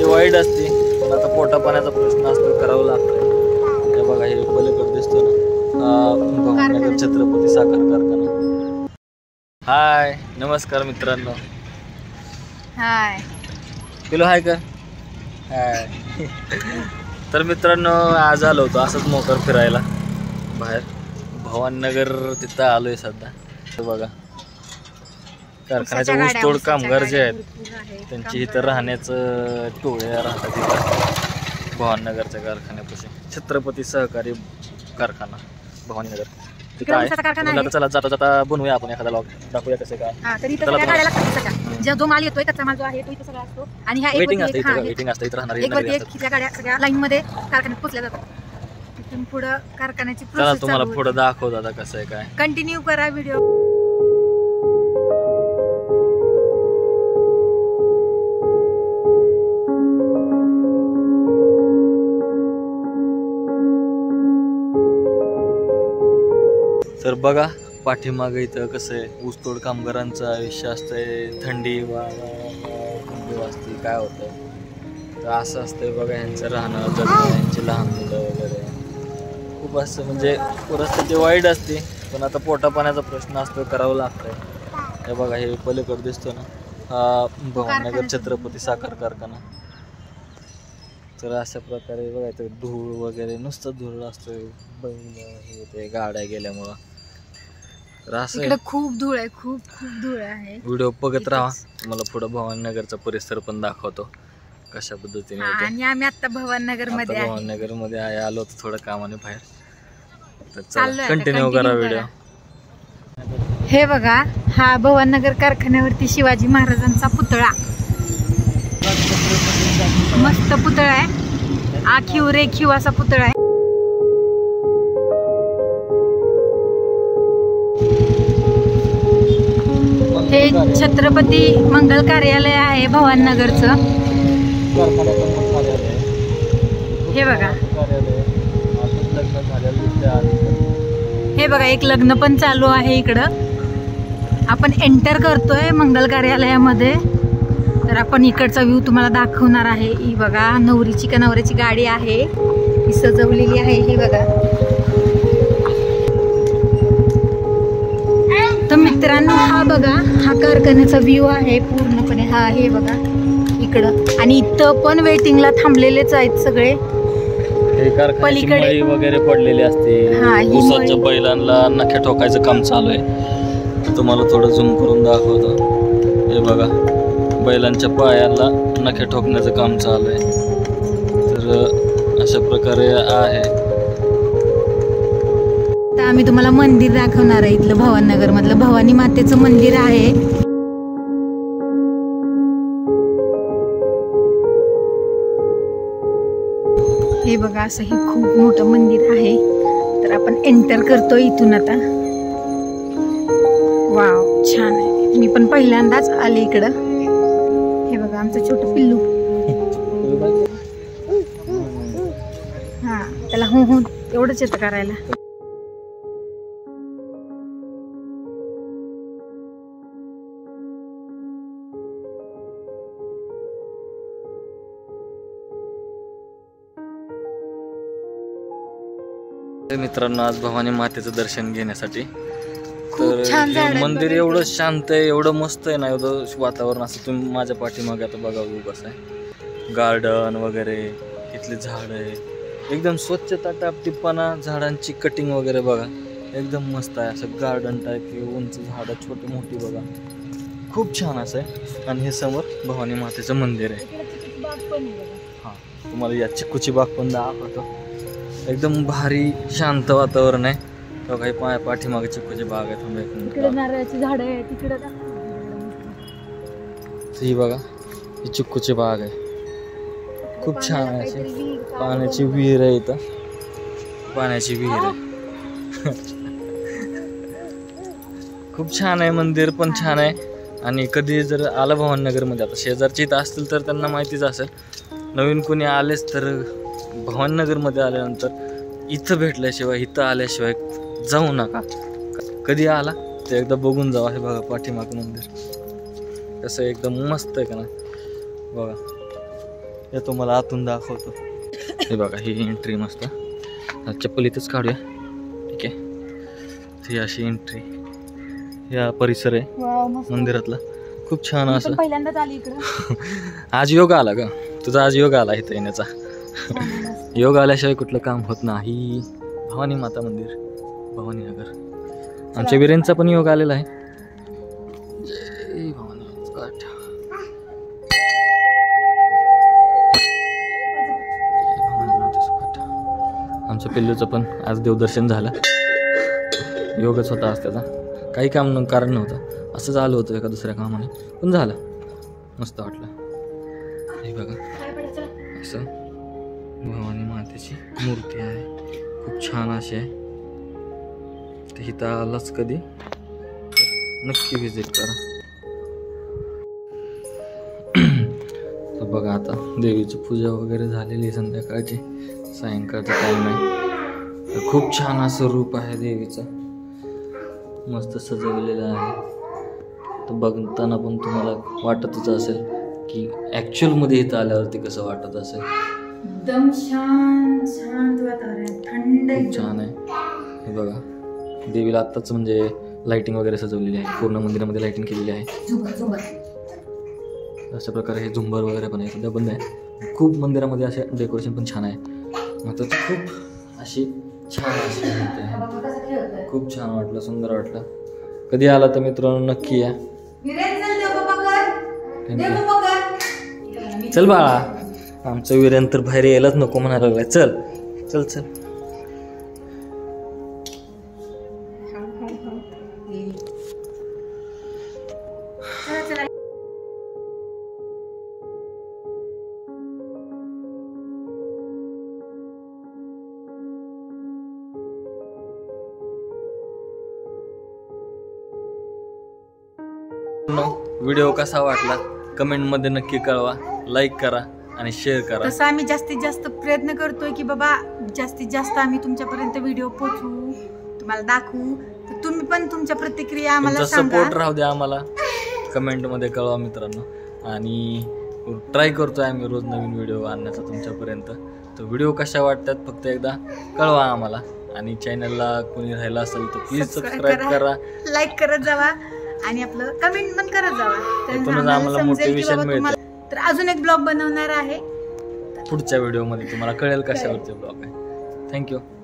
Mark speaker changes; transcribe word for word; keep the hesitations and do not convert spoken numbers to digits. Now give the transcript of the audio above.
Speaker 1: वाईट असते, पण आता पोटा पाण्याचा प्रश्न असतो, करावं लागतं. हे बघा, हे पलीकडे दिसतो ना, भवानीनगर छत्रपती साखर कारखाना. हाय, नमस्कार मित्रांनो.
Speaker 2: हाय
Speaker 1: पिलो हाय का? हाय. तर मित्रांनो, आज आलो होतो असंच मोकर फिरायला बाहेर. भवानीनगर तिथं आलोय सध्या. बघा, कारखान्याचे ऊसतोड कामगार जे आहेत त्यांची इथं राहण्याचं टोळ्या राहतात इथं भवानीनगरच्या कारखान्यापाशी. छत्रपती सहकारी कारखाना भवानीनगर तिथं आहे. चला जाता जाता बनवूया आपण एखादा लॉग, दाखवूया कसं काय.
Speaker 2: जो माल येतोय कच्चा माल जो आहे तो इथं सगळा असतो आणि ह्या
Speaker 1: वेटिंग असते इथं, वेटिंग असते इथं राहणारी
Speaker 2: गाड्या सगळ्या लाईन मध्ये कारखान्यात पोहोचल्या जातात. तिथून पुढे कारखान्याची
Speaker 1: चला तुम्हाला पुढे दाखव दादा कसं आहे काय.
Speaker 2: कंटिन्यू करा व्हिडिओ.
Speaker 1: तर बघा पाठीमागं इथं कसं आहे, ऊसतोड कामगारांचं आयुष्य असतंय. थंडी थंडी वाजते, काय होतं तर असं असतंय बघा. यांचं राहणं जगणं, यांची लहान मुलं वगैरे खूप असं म्हणजे परिस्थिती वाईट असते, पण आता पोटा पाण्याचा प्रश्न असतो, करावं लागतंय. हे बघा, हे पलीकडे दिसतो ना, हा भवानीनगर छत्रपती साखर कारखाना. तर अशा प्रकारे बघायचं, धूळ वगैरे नुसतं धूळ असतोय, बैल हे ते गाड्या गेल्यामुळं. तर असं
Speaker 2: इकडे खूप धूळ आहे, खूप खूप धूळ आहे.
Speaker 1: व्हिडिओ बघत राहा, तुम्हाला पुढे भवानीनगरचा परिसर पण दाखवतो कशा पद्धतीने.
Speaker 2: आणि आम्ही आता भवानीनगर मध्ये
Speaker 1: भवानीनगर मध्ये आहे, आलो होतो थोडं कामाने बाहेर. तर चला कंटिन्यू करा व्हिडिओ.
Speaker 2: हे बघा, हा भवानीनगर कारखान्यावरती शिवाजी महाराजांचा पुतळा, मस्त पुतळा आहे, आखीव रेखीव असा पुतळा आहे. हे छत्रपती मंगल कार्यालय आहे भवानीनगरचं. हे बघा, हे बघा एक लग्न पण चालू आहे इकडं. आपण एंटर करतोय मंगल कार्यालयामध्ये. तर आपण इकडचा व्ह्यू तुम्हाला दाखवणार आहे. ही बघा, नवरीची का नवऱ्याची गाडी आहे, ही सजवलेली आहे. ही बघा. तर मित्रांनो, हा बघा, हा कारखान्याचा व्ह्यू आहे पूर्णपणे. हा हे बघा इकडं, आणि इथं पण वेटिंगला थांबलेलेच आहेत सगळे.
Speaker 1: पलीकडे वगैरे पडलेले असते, ऊसाच्या बैलांना नख्या ठोकायचं काम चालू आहे. तुम्हाला थोडं झूम करून दाखवतो. हे बघा, बैलांच्या पायाला नखे ठोकण्याचं काम चालू आहे. तर अशा प्रकारे आहे.
Speaker 2: तर आम्ही तुम्हाला मंदिर दाखवणार आहे इथलं भवानीनगर मधलं. भवानी मातेचं मंदिर आहे. हे बघा, असं हे खूप मोठं मंदिर आहे. तर आपण एंटर करतो इथून आता. वाव, छान आहे. मी पण पहिल्यांदाच आले इकडं. हे बघा, आमचं छोटं पिल्लू. हा, त्याला हो हो एवढंच येतं करायला.
Speaker 1: मित्रांनो, आज भवानी मातेचं दर्शन घेण्यासाठी.
Speaker 2: खूप छान
Speaker 1: तर मंदिर एवढं शांत आहे, एवढं मस्त आहे ना, एवढं वातावरण असं. तुम्ही माझ्या पाठीमागे आता बघा, कसं आहे गार्डन वगैरे, इथले झाड आहे, एकदम स्वच्छता टापटीपणा, झाडांची कटिंग वगैरे बघा, एकदम मस्त आहे. असं गार्डन टाईप, उंच झाडं छोटी मोठी बघा, खूप छान असं आहे. आणि हे समोर भवानी मातेचं मंदिर आहे. हां, तुम्हाला या चिक्कूची बाग पण दाखवतो. एकदम भारी शांत वातावरण आहे. बघा, पाय पाठीमागे चिक्कूची बाग आहे.
Speaker 2: तिकडे नारळाची झाड आहे, तिकडे
Speaker 1: ही बघा, ही चिक्कूची बाग आहे. खूप छान आहे. अशी पाण्याची विहीर आहे इथं, पाण्याची विहीर आहे. खूप छान आहे. मंदिर पण छान आहे. आणि कधी जर आलं भवानीनगरमध्ये, आता शेजारची इथं असतील तर त्यांना माहितीच असेल. नवीन कोणी आलेच तर भवानीनगरमध्ये आल्यानंतर इथं भेटल्याशिवाय, इथं आल्याशिवाय जाऊ नका. कधी आला ते एकदा बघून जावा. हे बघा, पाठीमाग मंदिर कसं एकदम मस्त आहे का ना. बघा, हे तुम्हाला आतून दाखवतो. हे बघा ही एंट्री मस्त. चप्पल इथंच काढूया. ठीक आहे. ही अशी एंट्री या परिसर आहे मंदिरातला. खूप छान असं.
Speaker 2: पहिल्यांदाच आली इकडं.
Speaker 1: आज योग आला का तुझा? आज योग आला इथं येण्याचा. योग आल्याशिवाय कुठलं काम होत नाही. भवानी माता मंदिर, भवानी नगर. आमच्या वीरेंचा पण योग आलेला आहे. जय भवानी. आमच्या पिल्लूचं पण आज देवदर्शन झालं. योगच होता आज त्याचा. काही काम न कारण नव्हतं, असंच आलं होतं एका दुसऱ्या कामाने, पण झालं. मस्त वाटलं. हे बघा असं भवानी मातेची मूर्ती आहे. खूप छान अशी आहे. तर इथं आलाच कधी नक्की व्हिजिट करा. तर बघा आता देवीची पूजा वगैरे झालेली संध्याकाळची. सायंकाळचा टाईम आहे. तर खूप छान असं रूप आहे देवीचं. मस्त सजवलेलं आहे. तर बघताना पण तुम्हाला वाटतच असेल की ॲक्च्युअलमध्ये इथं आल्यावरती कसं वाटत असेल.
Speaker 2: एकदम शांत शांत वातावरण, थंड.
Speaker 1: खूप छान आहे. हे बघा देवीला आत्ताच म्हणजे लाइटिंग वगैरे सजवलेली आहे. पूर्ण मंदिरामध्ये लाइटिंग केलेली आहे. अशा प्रकारे हे झुंबर वगैरे पण आहे. सध्या बंद आहे. खूप मंदिरामध्ये असे डेकोरेशन पण छान आहे. मग तर खूप अशी छान अशी आहे. खूप छान वाटलं, सुंदर वाटलं. कधी आला तर मित्रांनो नक्की या. चल बाळा. आमचं वीरेन तर बाहेर यायलाच नको म्हणायला लागलाय. चल चल चल. व्हिडिओ कसा वाटला कमेंटमध्ये नक्की कळवा. लाईक करा आणि शेअर करा.
Speaker 2: तसं आम्ही जास्तीत जास्त प्रयत्न करतोय की बाबा जास्तीत जास्त आम्ही तुमच्यापर्यंत व्हिडिओ पोहोचवू, तुम्हाला दाखवू. तर तुम्ही पण तुमच्या प्रतिक्रिया आम्हाला सांगा.
Speaker 1: सपोर्ट राहू द्या आम्हाला. कमेंटमध्ये कळवा मित्रांनो. आणि ट्राय करतोय आम्ही रोज नवीन व्हिडिओ आणण्याचा तुमच्यापर्यंत. तर व्हिडिओ कशा वाटतात फक्त एकदा कळवा आम्हाला. आणि चॅनलला कोणी राहिला असेल तर प्लीज सबस्क्राईब करा,
Speaker 2: लाईक करत जावा आणि आपलं कमेंट पण करत जावा.
Speaker 1: तर आम्हाला मोटिवेशन मिळतं.
Speaker 2: तर अजून एक ब्लॉग बनवणार आहे
Speaker 1: पुढच्या व्हिडिओमध्ये. तुम्हाला कळेल कशावरचे ब्लॉग आहे. थँक्यू.